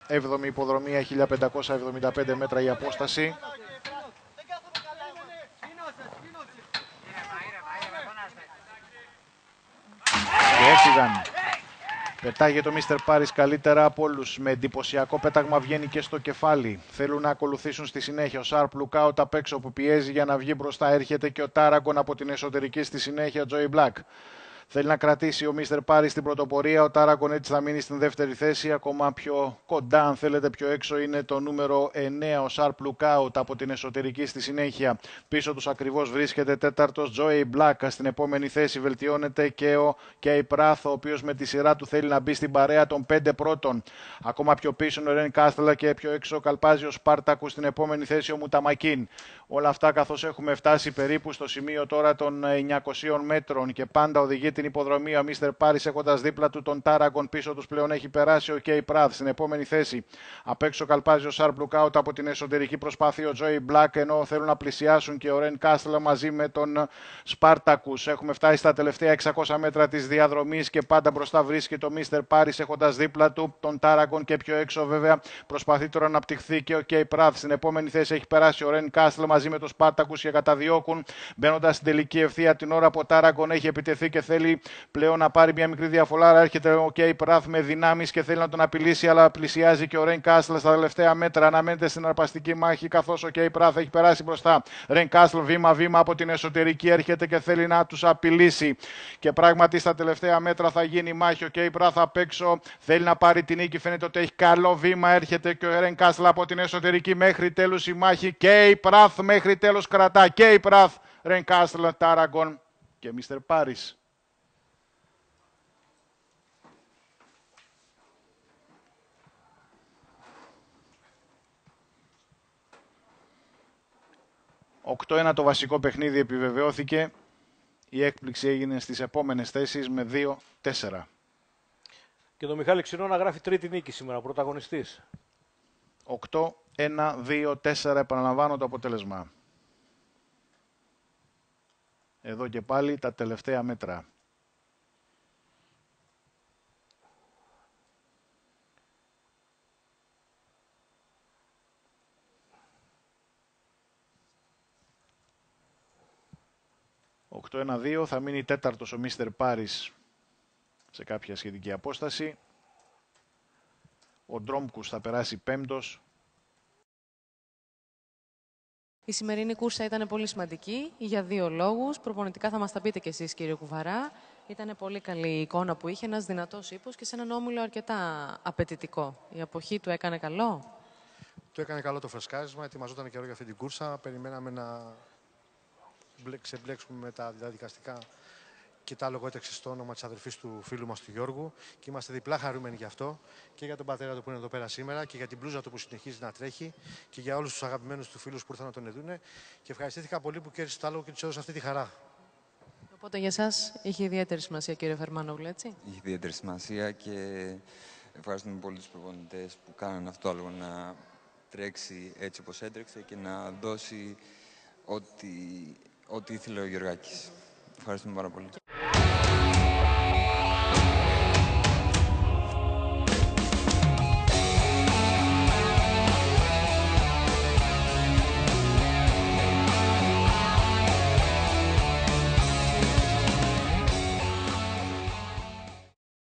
7η υποδρομία, 1575 μέτρα η απόσταση. Και έφυγαν. Πετάγεται ο Μίστερ Πάρις καλύτερα από όλους. Με εντυπωσιακό πέταγμα βγαίνει και στο κεφάλι. Θέλουν να ακολουθήσουν στη συνέχεια. Ο Sharp Lookout απ' έξω που πιέζει για να βγει μπροστά. Έρχεται και ο Τάραγκον από την εσωτερική στη συνέχεια. Joey Black. Θέλει να κρατήσει ο Μίστερ Πάρις στην πρωτοπορία. Ο Τάραγκον έτσι θα μείνει στην δεύτερη θέση. Ακόμα πιο κοντά, αν θέλετε, πιο έξω είναι το νούμερο 9, ο Sharp Lookout από την εσωτερική στη συνέχεια. Πίσω τους ακριβώς βρίσκεται τέταρτος Joey Black. Στην επόμενη θέση βελτιώνεται και ο Kay Prath, ο οποίος με τη σειρά του θέλει να μπει στην παρέα των 5 πρώτων. Ακόμα πιο πίσω είναι ο Ρεν Κάστελα και πιο έξω καλπάζει ο Σπάρτακου. Στην επόμενη θέση ο Μουταμακίν. Όλα αυτά καθώς έχουμε φτάσει περίπου στο σημείο τώρα των 900 μέτρων και πάντα οδηγεί την υποδρομή ο Μίστερ Πάρις έχοντας δίπλα του τον Τάραγκον. Πίσω τους πλέον έχει περάσει ο Kay Prath. Στην επόμενη θέση απ' έξω καλπάζει ο Sharp Lookout από την εσωτερική, προσπάθει ο Joey Black, ενώ θέλουν να πλησιάσουν και ο Ρεν Κάστελα μαζί με τον Σπάρτακους. Έχουμε φτάσει στα τελευταία 600 μέτρα της διαδρομής και πάντα μπροστά βρίσκεται ο Μίστερ Πάρις έχοντας δίπλα του τον Τάραγκον και πιο έξω βέβαια προσπαθεί τώρα να αναπτυχθεί και ο Kay Prath. Στην επόμενη θέση έχει περάσει ο Ρεν Κάστελα μαζί με τον Σπάρτακους και καταδιώκουν μπαίνοντας στην τελική ευθεία την ώρα που ο Τάραγκον έχει επιτεθεί και θέλει πλέον να πάρει μια μικρή διαφορά. Έρχεται ο Kay Prath με δυνάμεις και θέλει να τον απειλήσει, αλλά πλησιάζει και ο Ρεν Κάστελα στα τελευταία μέτρα. Αναμένεται στην αρπαστική μάχη καθώς ο Kay Prath έχει περάσει μπροστά. Ρεν Κάστελα βήμα-βήμα από την εσωτερική έρχεται και θέλει να τους απειλήσει. Και πράγματι στα τελευταία μέτρα θα γίνει μάχη. Ο Kay Prath απ' έξω θέλει να πάρει την νίκη. Φαίνεται ότι έχει καλό βήμα. Έρχεται και ο Ρεν Κάστελα από την εσωτερική μέχρι τέλους η μάχη. Kay Prath μέχρι τέλος κρατά. Kay Prath, Ρεν Κάστελα, Τάραγκον και Μίστερ Πάρις. «8-1 το βασικό παιχνίδι επιβεβαιώθηκε. Η έκπληξη έγινε στις επόμενες θέσεις με 2-4. Και το Μιχάλη Ξινό να γράφει τρίτη νίκη σήμερα, πρωταγωνιστής. 8-1-2-4, επαναλαμβάνω το αποτέλεσμα. Εδώ και πάλι τα τελευταία μέτρα. «8-1-2, θα μείνει τέταρτος ο Μίστερ Πάρις σε κάποια σχετική απόσταση. Ο Ντρόμκους θα περάσει πέμπτος. Η σημερινή κούρσα ήταν πολύ σημαντική για δύο λόγους. Προπονητικά θα μας τα πείτε κι εσείς, κύριε Κουβαρά. Ήταν πολύ καλή η εικόνα που είχε, ένας δυνατός ύπος και σε έναν όμιλο αρκετά απαιτητικό. Η αποχή του έκανε καλό. Του έκανε καλό το φρεσκάρισμα, ετοιμαζόταν καιρό για αυτή την κούρσα. Περιμέναμε να ξεμπλέξουμε με τα διαδικαστικά και τα λόγω έτρεξε στο όνομα της αδερφής του φίλου μας του Γιώργου και είμαστε διπλά χαρούμενοι γι' αυτό και για τον πατέρα του που είναι εδώ πέρα σήμερα και για την μπλούζα του που συνεχίζει να τρέχει και για όλους τους αγαπημένους του φίλους που ήρθαν να τον ειδούνε και ευχαριστήθηκα πολύ που κέρδισε το άλογο και τους έδωσε αυτή τη χαρά. Οπότε για εσάς είχε ιδιαίτερη σημασία, κύριε Φερμάνογλου, έτσι. Είχε ιδιαίτερη σημασία και ευχαριστούμε πολύ τους προπονητές που κάνανε αυτό το άλογο να τρέξει έτσι όπως έτρεξε και να δώσει ό,τι ήθελε ο Γιωργάκης. Ευχαριστούμε πάρα πολύ.